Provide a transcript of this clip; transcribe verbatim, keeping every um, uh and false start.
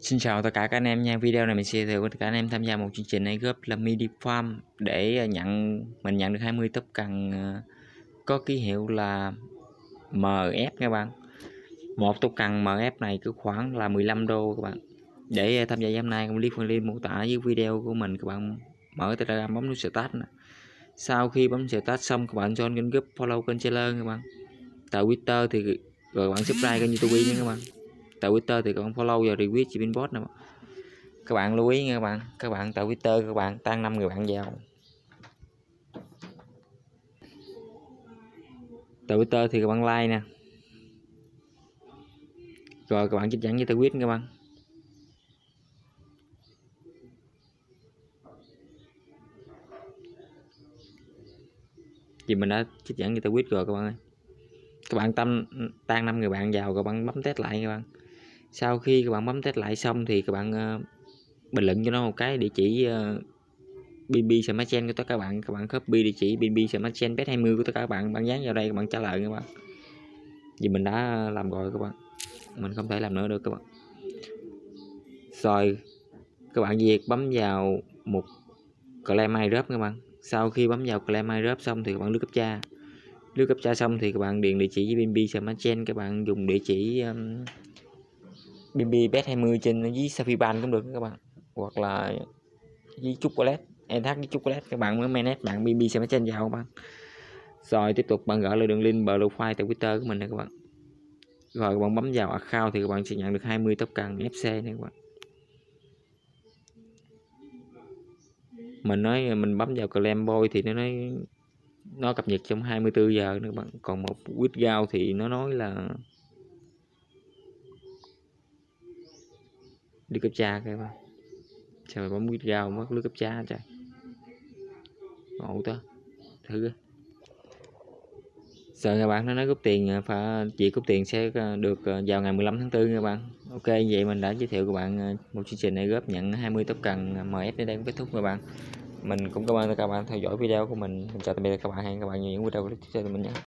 Xin chào tất cả các anh em nha. Video này mình sẽ giới thiệu với tất cả anh em tham gia một chương trình airdrop là mini farm để nhận mình nhận được hai mươi token có ký hiệu là em ép các bạn. Một token em ép này cứ khoảng là mười lăm đô các bạn. Để tham gia hôm nay cũng click link mô tả dưới video của mình, các bạn mở Telegram bấm nút start. Sau khi bấm start xong các bạn join kênh group, follow kênh channel các bạn. Tại Twitter thì rồi bạn subscribe kênh YouTube nha các bạn. Tại Twitter thì còn follow và retweet chị Pinbot nè. Các bạn lưu ý nha các bạn, các bạn tại Twitter các bạn tăng năm người bạn vào. Tại Twitter thì các bạn like nè. Rồi các bạn chích dẫn với Twitter các bạn. Vì mình đã chích dẫn với Twitter rồi các bạn ơi. Các bạn tâm tăng năm người bạn vào, các bạn bấm test lại các bạn. Sau khi các bạn bấm test lại xong thì các bạn uh, bình luận cho nó một cái địa chỉ uh, bê en bê Smart Chain của tất cả các bạn. Các bạn copy địa chỉ bê en bê Smart Chain bet hai mươi của tất cả các bạn, bạn dán vào đây, các bạn trả lời các bạn. Vì mình đã làm rồi các bạn, mình không thể làm nữa được các bạn. Rồi các bạn việc bấm vào một claim airdrop các bạn. Sau khi bấm vào claim airdrop xong thì các bạn lướt captcha. Lướt captcha xong thì các bạn điền địa chỉ với bê en bê Smart Chain, các bạn dùng địa chỉ um, bê en bê bet hai mươi trên với Safiban cũng được các bạn, hoặc là với chocolate en hát với chocolate, các bạn mới manage bạn bê en bê Smart Chain vào các bạn. Rồi tiếp tục bạn gửi lại đường link profile tại Twitter của mình này các bạn. Rồi các bạn bấm vào account thì các bạn sẽ nhận được hai mươi token ép xê này các bạn. Mình nói mình bấm vào claim boy thì nó nói nó cập nhật trong hai mươi tư giờ nữa các bạn. Còn một withdraw thì nó nói là đi captcha các bạn. Trời, bấm withdraw mất lướt captcha trời. Ngộ ta. Thử sợ các bạn, nó nói rút tiền phải chị rút tiền sẽ được vào ngày mười lăm tháng tư các bạn. Ok, vậy mình đã giới thiệu các bạn một chương trình này góp nhận hai mươi token em ép đến đây cũng kết thúc các bạn. Mình cũng cảm ơn các bạn theo dõi video của mình. Mình chào tạm biệt các bạn, hẹn các bạn những video clip tiếp theo của mình nhé.